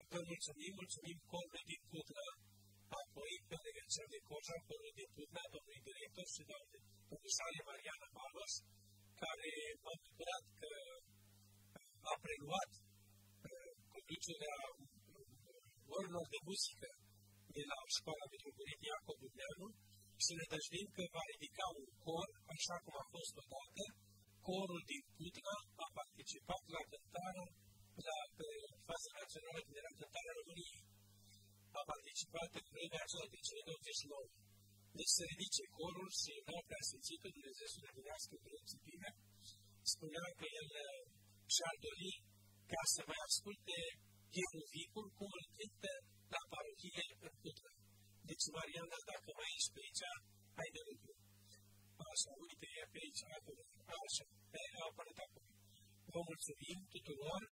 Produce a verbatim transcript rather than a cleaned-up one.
Vă mulțumim, mulțumim corului din Putna, apoi pe legăția de Coja, corul din Putna, domnului director și domnului comisare Mariana Balos, care m-a bucurat că a preluat conducerea orilor de muzică de la Școala Metropolită Iacob Bugneanu și ne dăjduim că va ridica un cor, așa cum a fost odată. Corul din Putna a participat la cântarea, la faza națională când era cântarea României. A participat în vremea aceea de cele douăzeci și nouă. Deci se ridice corul și n-a preasfințită Dumnezeu să revinească Părinții Bine. Spunea că el și-ar dori ca să mai asculte Ieruvicul cum îl cântă la parohie în Putna. Deci, Mariana, dacă mai ești pe aici, hai de lucru. Așa, uite, e pe aici, acolo, așa, a apărut acum. Vă mulțumim tuturor